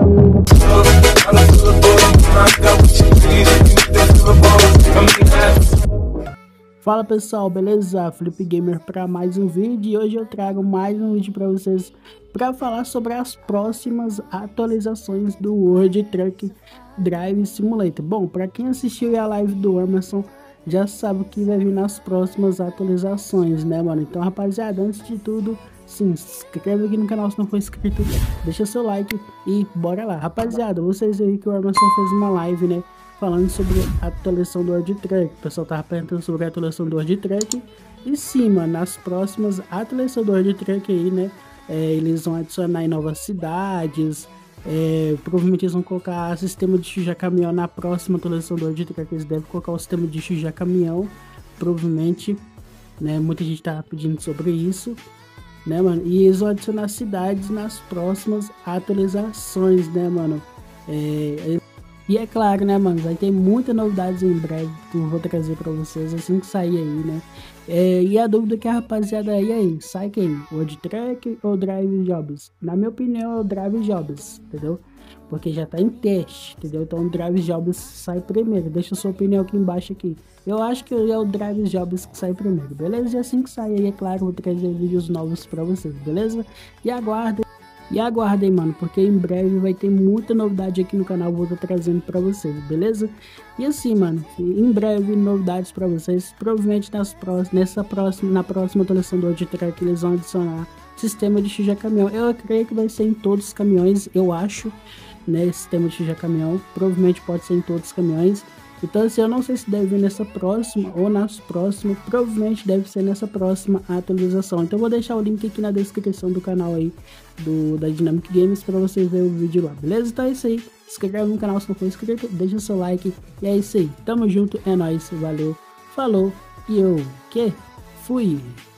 Fala pessoal, beleza? Felipe Gamer para mais um vídeo e hoje eu trago mais um vídeo para vocês para falar sobre as próximas atualizações do World Truck Drive Simulator. Bom, para quem assistiu a live do Emerson já sabe o que vai vir nas próximas atualizações, né, mano? Então, rapaziada, antes de tudo, se inscreve aqui no canal se não for inscrito, deixa seu like e bora lá. Rapaziada, vocês aí que o Emerson fez uma live, né, falando sobre a atualização do World Truck. O pessoal tava perguntando sobre a atualização do World Truck. E sim, mano, nas próximas atualizações do World Truck aí, né, eles vão adicionar em novas cidades. Provavelmente eles vão colocar sistema de chujar caminhão na próxima atualização do World Truck. Eles devem colocar o sistema de chujar caminhão, provavelmente, né? Muita gente tá pedindo sobre isso, né, mano? E eles vão adicionar cidades nas próximas atualizações, né, mano? E é claro, né, mano, vai ter muitas novidades em breve que eu vou trazer pra vocês assim que sair aí, né? E a dúvida que a rapaziada aí, sai quem? World Truck ou Drive Jobs? Na minha opinião é o Drive Jobs, entendeu? Porque já tá em teste, entendeu? Então o Drive Jobs sai primeiro. Deixa a sua opinião aqui embaixo aqui. Eu acho que é o Drive Jobs que sai primeiro, beleza? E assim que sair aí, é claro, eu vou trazer vídeos novos pra vocês, beleza? E aguardem, mano, porque em breve vai ter muita novidade aqui no canal, vou estar trazendo pra vocês, beleza? E assim, mano, em breve novidades pra vocês, provavelmente na próxima atualização do World Truck eles vão adicionar sistema de chujar caminhão. Eu creio que vai ser em todos os caminhões, eu acho, né, sistema de chujar caminhão, provavelmente pode ser em todos os caminhões. Então assim, eu não sei se deve vir nessa próxima ou nas próximas, provavelmente deve ser nessa próxima atualização. Então eu vou deixar o link aqui na descrição do canal aí, da Dynamic Games, para vocês verem o vídeo lá, beleza? Então é isso aí, se inscreve no canal se não for inscrito, deixa seu like, e é isso aí, tamo junto, é nóis, valeu, falou, e eu, fui!